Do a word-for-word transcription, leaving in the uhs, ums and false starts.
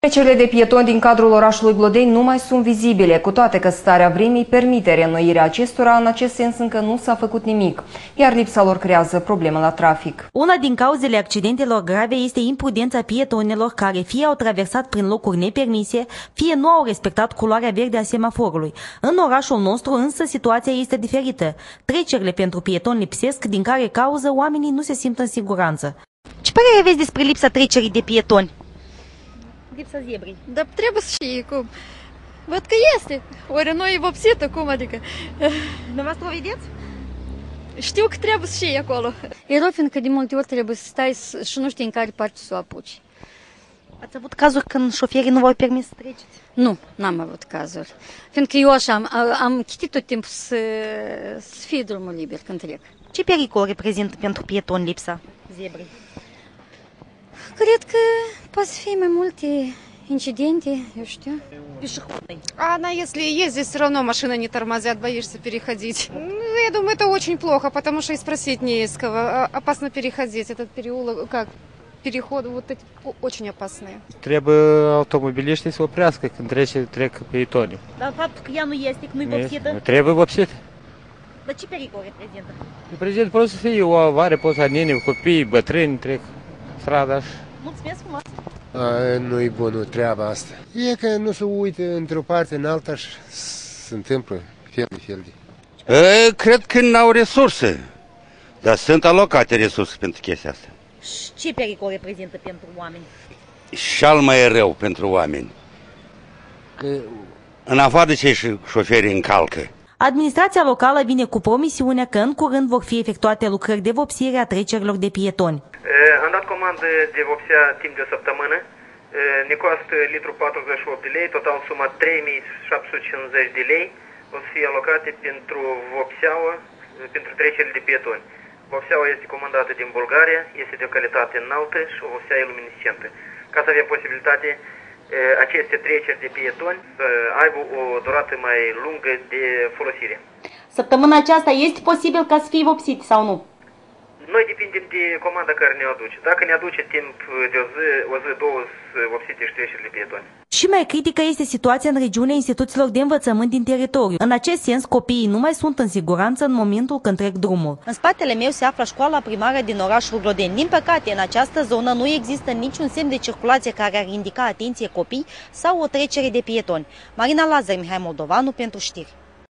Trecerile de pietoni din cadrul orașului Glodeni nu mai sunt vizibile, cu toate că starea vremii permite reînnoirea acestora. În acest sens încă nu s-a făcut nimic, iar lipsa lor creează probleme la trafic. Una din cauzele accidentelor grave este imprudența pietonilor care fie au traversat prin locuri nepermise, fie nu au respectat culoarea verde a semaforului. În orașul nostru însă situația este diferită. Trecerile pentru pietoni lipsesc, din care cauză oamenii nu se simt în siguranță. Ce părere aveți despre lipsa trecerii de pietoni? Lipsa zebrii. Dar trebuie să știi cum. Văd că este. Ori nu e vopsită, cum adică? Dumneavoastră o vedeți? Știu că trebuie să știi acolo. E rău, fiindcă de multe ori trebuie să stai și nu știi în care parte să o apuci. Ați avut cazuri când șoferii nu v-au permis să treceți? Nu, n-am avut cazuri. Fiindcă eu așa am, am chitit tot timpul să, să fie drumul liber când trec. Ce pericol reprezintă pentru pietoni lipsa zebrii? Cred că poate fi mai multe инциденты, я что? Пешеходный. А она, если ездит, все равно машина не тормозят, боишься переходить. Ну, я думаю, это очень плохо, потому что и спросить не из кого. Опасно переходить. Этот переулок, как переход, вот эти очень опасные. Trebuie automobiliștii să oprească când trece, trec pietonii. Dar faptul că ea nu este, că nu-i vopsită? Trebuie vopsită. Dar ce pericol reprezintă? Reprezintă, poate să fie o avare, poate să nene, copii, bătrâni, trec strada. Mulțumesc frumos! Nu-i bună treaba asta. E că nu se uită într-o parte în alta și se întâmplă fel de fel de. E, cred că n-au resurse, dar sunt alocate resurse pentru chestia asta. Și ce pericol reprezintă pentru oameni? Și-al mai rău pentru oameni. Că în afară de ce șoferii încalcă. Administrația locală vine cu promisiunea că în curând vor fi efectuate lucrări de vopsire a trecerilor de pietoni. Am dat comandă de vopsea timp de o săptămână. Ne costă litru patruzeci și opt de lei, total suma trei mii șapte sute cincizeci de lei. O să fie alocate pentru vopseaua, pentru trecerile de pietoni. Vopseaua este comandată din Bulgaria, este de o calitate înaltă și o vopsea e luminescentă. Ca să avem posibilitate aceste treceri de pietoni să aibă o durată mai lungă de folosire. Săptămâna aceasta este posibil ca să fie vopsit sau nu? Noi depindem de comanda care ne aduce. Dacă ne aduce timp de o zi, o zi, două vopsite și trecerile pietoni. Și mai critică este situația în regiunea instituțiilor de învățământ din teritoriu. În acest sens, copiii nu mai sunt în siguranță în momentul când trec drumul. În spatele meu se află școala primară din orașul Glodeni. Din păcate, în această zonă nu există niciun semn de circulație care ar indica atenție copii sau o trecere de pietoni. Marina Lazar, Mihai Moldovanu pentru știri.